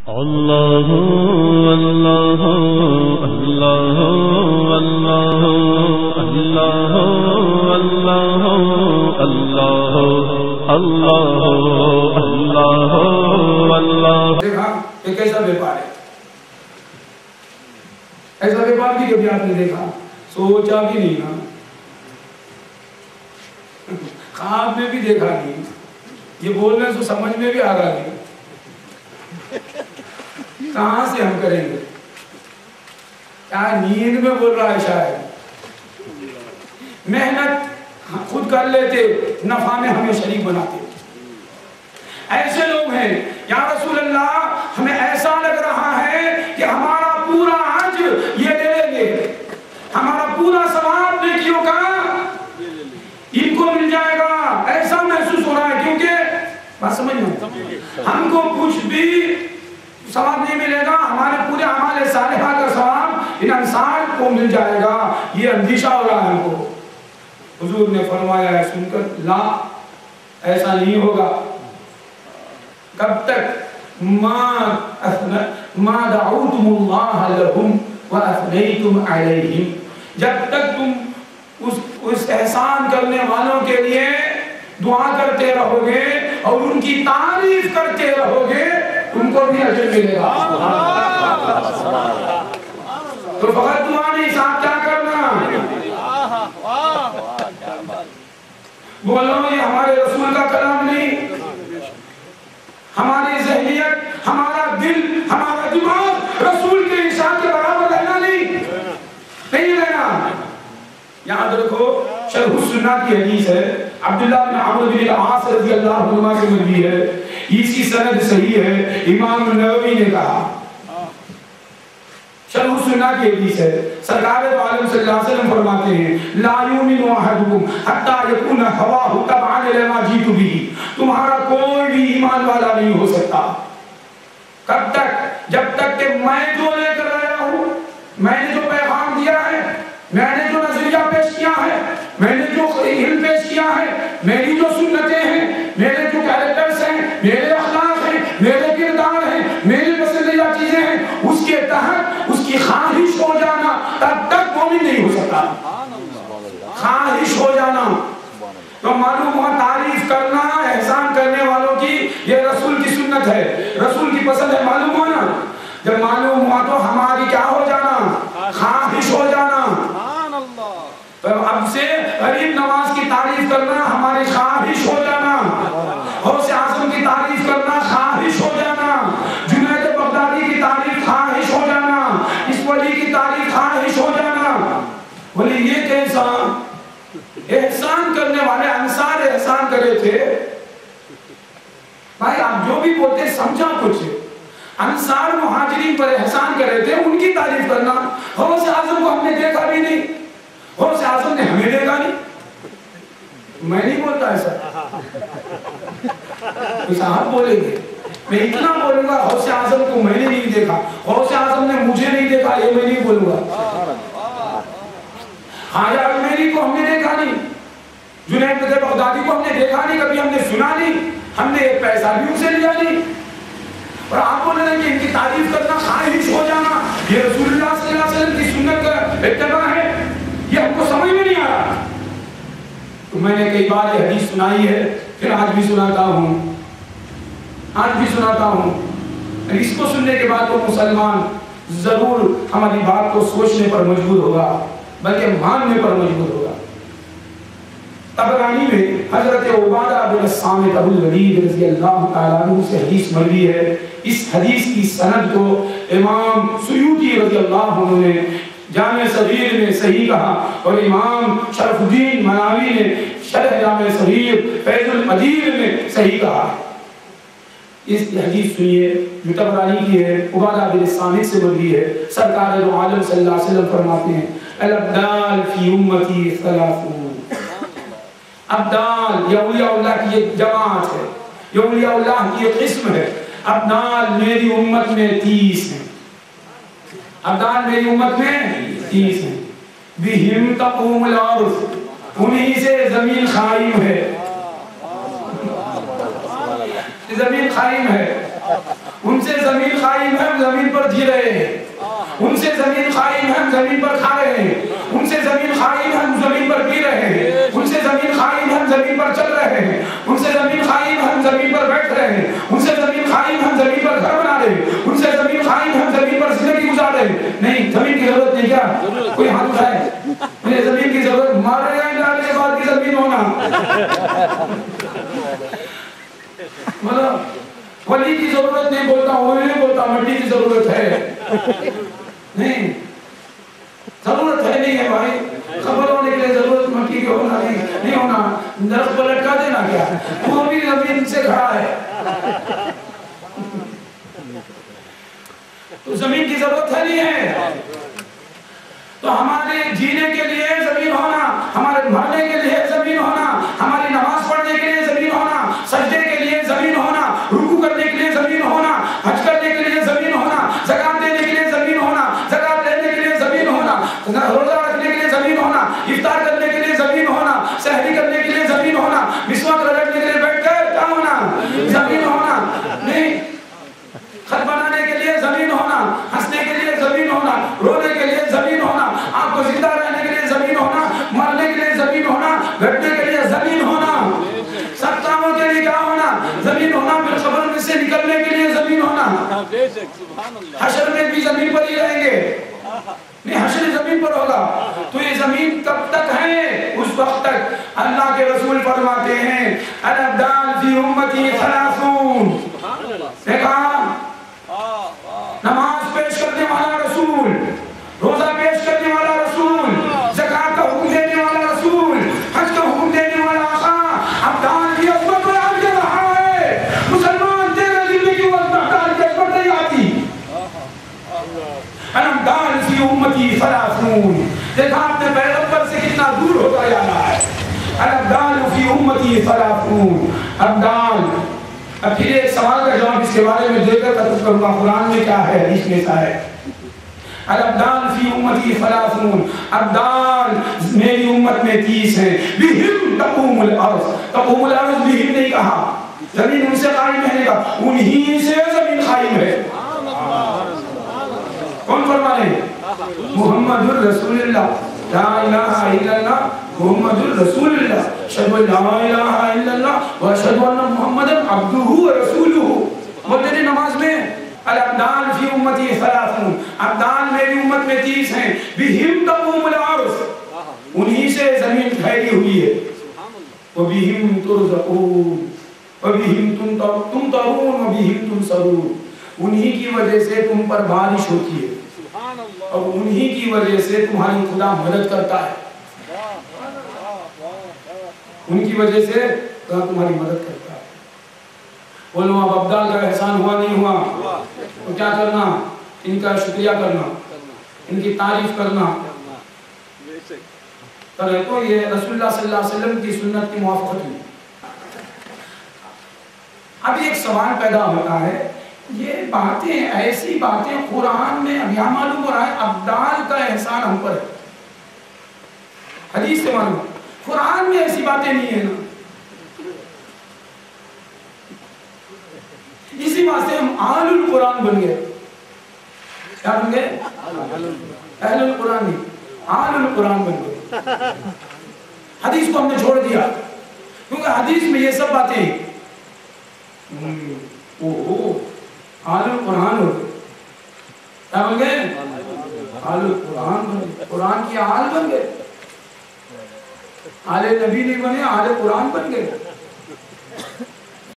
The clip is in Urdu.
اللہ اللہ اللہ اللہ اللہ اللہ اللہ اللہ اللہ اللہ. دیکھا ایک ایسا بیپار ہے, ایسا بیپار بھی کبھی آپ نے دیکھا؟ سوچا بھی نہیں نا, خواب میں بھی دیکھا نہیں, یہ بولنے سے سمجھ میں بھی آ رہا نہیں, کہاں سے ہم کریں گے؟ کیا نیند میں بول رہا ہے شاید؟ محنت خود کر لیتے, نفع میں ہمیں شریک بناتے. ایسے لوگ ہیں یا رسول اللہ, ہمیں ایسا لگ رہا ہے کہ ہمارا پورا حج یہ لے لیں گے, ہمارا پورا ثواب نیکیوں کا ان کو مل جائے گا, ایسا محسوس ہو رہا ہے. کیونکہ بات سمجھ میں, ہم کو کچھ بھی ثواب نہیں ملے گا, ہمارے پورے اعمال صالحہ کا ثواب ان انصار کو مل جائے گا, یہ اندیشہ ہو رہا ہے ہم کو. حضور نے فرمایا ہے سن کر, لا ایسا نہیں ہوگا. کب تک ما دعوتم اللہ لہم وافنیتم علیہم, جب تک تم اس احسان کرنے والوں کے لیے دعا کرتے رہو گے اور ان کی تعریف کرتے رہو گے, ان کو بھی اجر ملے گا. تو فقط دعا نہیں, ساتھ کیا کرنا؟ بولو یہ ہمارے رسول کا کلام نہیں, ہماری ذہنیت, ہمارا دل, ہمارا دماغ رسول کے ارشاد کے برابر رہنا نہیں رہنا. یاد رکھو, شرح السنہ کی حدیث ہے, عبداللہ بن عمرو بن العاص رضی اللہ عنہ سے مروی ہے, اسی سند صحیح ہے. امام نووی نے کہا, شرح السنہ کی حدیث ہے, سرکار دو عالم صلی اللہ علیہ وسلم فرماتے ہیں, لا یؤمن احدکم حتی یکون ہواہ تبعا لما جئت بہ, تمہارا کوئی بھی ایمان والا نہیں ہو سکتا. کب تک؟ جب تک کہ میں جو لے کر آیا ہوں, میں نے جو پیغام دیا ہے, میں نے جو نظریہ پیش کیا ہے, میں نے جو علم پیش کیا ہے, میری جو سنتیں ہیں, میرے جو کیریکٹرز ہیں, میرے اخلاق ہیں, میرے کردار ہیں, میری پسندیدہ چیزیں ہیں, اس کے تحت اس کی خواہش ہو جانا تب تک مومن نہیں ہو سکتا. خواہش ہو جانا تو معلوم ہوا تعریف کرنا احسان کرنے والوں کی یہ رسول کی سنت ہے, رسول کی پسند ہے. معلوم ہوا نا, جب معلوم ہوا تو ہماری کیا ہو جانا؟ خواہش ہو جانا. تو اب سے غریب نواز کی تعریف کرنا ہماری خواہش ہو جانا, غوث اعظم کی تعریف کرنا خواہش ہو جانا, جنید بغدادی کی تعریف خواہش ہو جانا, اس ولی کی تعریف خواہش ہو جانا. ولی یہ کیسا احسان کرنے والے انصار احسان کرے تھے. بھائی آپ جو بھی بولتے سمجھا کچھ, انصار مہاجرین پر احسان کرے تھے, ان کی تعریف کرنا. غوث اعظم کو ہم نے دیکھا بھی نہیں, غوث اعظم نے ہمیں دیکھا نہیں. میں نہیں بولتا ایسا, صاحب بولیں گے, میں اتنا بولوں گا غوث اعظم کو میں نے نہیں دیکھا, غوث اعظم نے مجھے نہیں دیکھا, یہ میں نہیں بولوں گا. خواجہ اجمیری کو ہم نے دیکھا نہیں, جنید بغدادی کو ہم نے دیکھا نہیں, کبھی ہم نے سنا نہیں, ہم نے ایک پیسہ بھی ان سے لیا نہیں. اور آپ بول رہے ہیں کہ ان کی تعریف کرنا خواہش ہو جانا یہ رسول اللہ صلی اللہ علیہ وسلم کی سنت کا اتباع ہے, یہ ہم کو سمجھ میں نہیں آ رہا. تو میں نے کئی بار یہ حدیث سنائی ہے, پھر آج بھی سناتا ہوں, آج بھی سناتا ہوں. اس کو سننے کے بعد تو مسلمان ضرور ہماری بات کو سوچنے پر مجبور ہوگا, بلکہ ماننے پر مجبور ہوگا. طبرانی میں حضرت عبادہ بن الصامت ابو الولید رضی اللہ تعالیٰ عنہ سے حدیث مروی ہے. اس حدیث کی سند کو امام سیوطی رضی اللہ عنہ نے جامع صغیر میں صحیح کہا, اور امام شرف الدین مناوی نے شرح جامع صغیر فیض القدیر میں صحیح کہا. اس حدیث سنیے جو طبرانی کی ہے, عبادہ بن الصامت سے مروی ہے. سرکار دو عالم صلی اللہ علیہ وسلم فرماتے ہیں, الابدال فی امتی ثلاثون. ابدال یہ اولیاء اللہ کی ایک جماعت ہے, یہ اولیاء اللہ کی ایک قسم ہے. ابدال میری امت میں 30 ہیں, ابدال میری امت میں 30 ہیں. بہم تقوم الارض, انہی سے زمین قائم ہے, زمین قائم ہے, ان سے زمین قائم ہے، ہم زمین پر جی رہے ہیں، ان سے زمین قائم ہے، ہم زمین پر کھا رہے ہیں، ان سے زمین قائم ہے، ہم زمین پر پی رہے ہیں، ان سے زمین قائم ہے، ہم زمین پر چل رہے ہیں، ان سے زمین قائم ہے، ہم زمین پر بیٹھ رہے ہیں، ان سے زمین قائم ہے، ہم زمین پر گھر بنا رہے ہیں، ان سے زمین قائم ہے، ہم زمین پر زندگی گزار رہے ہیں۔ نہیں، زمین کی ضرورت نہیں، کیا کوئی ہاتھ اٹھائے؟ مجھے زمین کی ضرورت، مارے گا ڈالنے کے بعد کی زمین ہونا، مطلب ولی کی ضرورت نہیں بولتا ہوں، نہیں بولتا، مٹی کی ضرورت ہے، نہیں ضرورت ہے، نہیں ہے بھائی، خبر ہونے کے لیے ضرورت مٹی کی ہونا نہیں ہونا، درخت پر لٹکا دینا کیا، وہ بھی زمین سے کھڑا ہے، تو زمین کی ضرورت ہے نہیں ہے، تو ہمارے جینے کے لیے زمین ہونا، ہمارے مرنے کے لیے زمین ہونا، ہماری نماز پڑھنے کے لیے زمین ہونا، سجدے کے لیے زمین ہونا، رکوع کرنے کے لیے زمین ہونا، حج کرنے کے لیے زمین ہونا، زکات دینے کے لیے زمین ہونا، زکات لینے کے لیے زمین ہونا، روزہ رکھنے کے لیے زمین ہونا، افطار کرنے کے لیے زمین ہونا، سحری کرنے کے لیے زمین ہونا، مسواک رگڑنے کے لیے بیٹھ کر کیا ہونا، زمین ہونا، نہیں خط بنانے کے لیے زمین ہونا، ہنسنے کے لیے زمین ہونا، رونے کے لیے زمین ہونا، آپ کو زندہ رہنے کے لیے زمین ہونا، مرنے کے لیے زمین ہونا، گھٹنے کے لیے زمین ہونا، سب کاموں کے لیے کیا ہونا، زمین ہونا، پھر قبر میں سے نکلنے کے لیے زمین ہونا، حشر میں بھی زمین پر ہی رہیں گے، نہیں حشر زمین پر ہوگا، تو یہ زمین کب تک ہے؟ اس وقت تک اللہ کے رسول فرماتے ہیں الابدال فی امتی ثلاثون، دیکھا نماز پیش کرنے والا رسول، روزہ پیش کرنے والا رسول، زکات کا حکم دینے والا رسول، حج کا حکم دینے والا آقا، ابدال کی عظمت بیان کر رہا ہے، مسلمان تیرے دل کی ابدال کی عظمت نہیں آتی، الابدال فی امتی ثلاثون، دیکھا آپ نے پیغمبر سے کتنا دور ہوتا جا رہا ہے، الابدال فی امتی ثلاثون، ابدال۔ اب پھر ایک سوال کا جواب اس کے بارے میں دے کر خطب کروں گا، قرآن میں کیا ہے، حدیث میں کیا ہے، الابدال فی امتی ثلاثون، ابدال میری امت میں 30 ہیں، بہم تقوم الارض، تقوم الارض بہم نہیں کہا، زمین ان سے قائم ہے، انہی سے زمین قائم ہے، کون فرما رہے ہیں؟ محمد الرسول اللہ، لا الہ الا اللہ محمد الرسول اللہ، اشہد ان لا الہ الا اللہ و اشہد ان محمدا عبدہ و رسولہ، بولتے ہیں نماز میں الابدال فی امتی ثلاثون، ابدال میری امت میں 30 ہیں، بہم تقوم الارض، انہی سے زمین پھیلی ہوئی ہے، وبہم ترزقون وبہم تمطرون وبہم تنصرون، انہی کی وجہ سے تم پر بارش ہوتی ہے اور انہی کی وجہ سے تمہاری خدا مدد کرتا ہے، ان کی وجہ سے خدا تمہاری مدد کرتا ہے۔ بولو اب ابدال کا احسان ہوا نہیں ہوا تو کیا کرنا؟ ان کا شکریہ کرنا، ان کی تعریف کرنا، کرے تو یہ رسول اللہ صلی اللہ علیہ وسلم کی سنت کی موافقت ہوئی۔ اب ایک سوال پیدا ہوتا ہے، یہ باتیں ایسی باتیں قرآن میں اب یہاں معلوم ہو رہا ہے ابدال کا احسان ہم پر ہے، حدیث سے معلوم، قرآن میں ایسی باتیں نہیں ہیں نا، اسی بات سے ہم اہل القرآن بن گئے، کیا بن گئے؟ اہل القرآن نہیں، اہل القرآن بن گئے، حدیث کو ہم نے چھوڑ دیا، کیونکہ حدیث میں یہ سب باتیں اہل القرآن ہو گئے، کیا بن گئے؟ اہل القرآن بن گئے، قرآن کی اہل بن گئے، اہل نبی نہیں بنے، اہل قرآن بن گئے۔